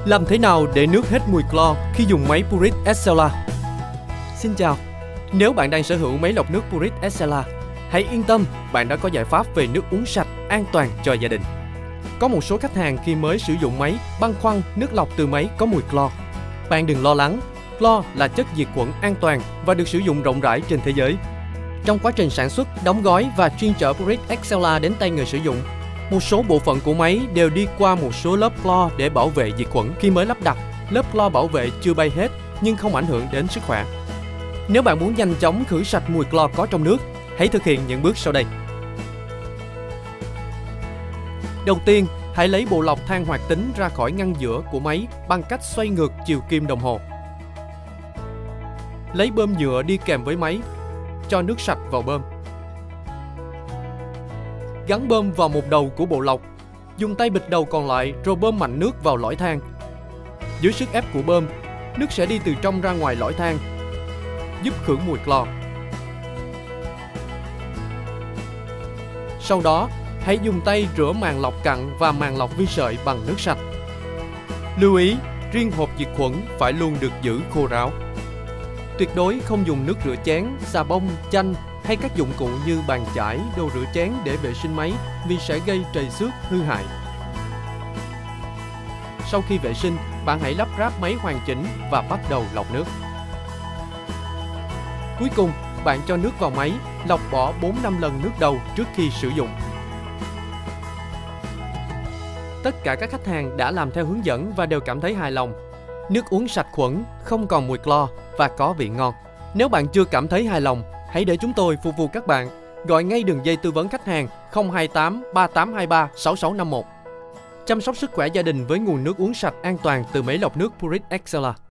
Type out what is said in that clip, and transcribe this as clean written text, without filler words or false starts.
Làm thế nào để nước hết mùi clo khi dùng máy Pureit Excella? Xin chào, nếu bạn đang sở hữu máy lọc nước Pureit Excella, hãy yên tâm, bạn đã có giải pháp về nước uống sạch, an toàn cho gia đình. Có một số khách hàng khi mới sử dụng máy băn khoăn nước lọc từ máy có mùi clo. Bạn đừng lo lắng, clo là chất diệt khuẩn an toàn và được sử dụng rộng rãi trên thế giới. Trong quá trình sản xuất, đóng gói và chuyên chở Pureit Excella đến tay người sử dụng, một số bộ phận của máy đều đi qua một số lớp clo để bảo vệ diệt khuẩn. Khi mới lắp đặt, lớp clo bảo vệ chưa bay hết nhưng không ảnh hưởng đến sức khỏe. Nếu bạn muốn nhanh chóng khử sạch mùi clo có trong nước, hãy thực hiện những bước sau đây. Đầu tiên, hãy lấy bộ lọc than hoạt tính ra khỏi ngăn giữa của máy bằng cách xoay ngược chiều kim đồng hồ. Lấy bơm nhựa đi kèm với máy, cho nước sạch vào bơm. Gắn bơm vào một đầu của bộ lọc, dùng tay bịt đầu còn lại rồi bơm mạnh nước vào lõi than. Dưới sức ép của bơm, nước sẽ đi từ trong ra ngoài lõi than, giúp khử mùi clo. Sau đó, hãy dùng tay rửa màng lọc cặn và màng lọc vi sợi bằng nước sạch. Lưu ý, riêng hộp diệt khuẩn phải luôn được giữ khô ráo. Tuyệt đối không dùng nước rửa chén, xà bông, chanh hay các dụng cụ như bàn chải, đồ rửa chén để vệ sinh máy vì sẽ gây trầy xước, hư hại. Sau khi vệ sinh, bạn hãy lắp ráp máy hoàn chỉnh và bắt đầu lọc nước. Cuối cùng, bạn cho nước vào máy, lọc bỏ 4-5 lần nước đầu trước khi sử dụng. Tất cả các khách hàng đã làm theo hướng dẫn và đều cảm thấy hài lòng. Nước uống sạch khuẩn, không còn mùi clo và có vị ngon. Nếu bạn chưa cảm thấy hài lòng, hãy để chúng tôi phục vụ các bạn. Gọi ngay đường dây tư vấn khách hàng 028 3823 6651. Chăm sóc sức khỏe gia đình với nguồn nước uống sạch an toàn từ máy lọc nước Pureit Excella.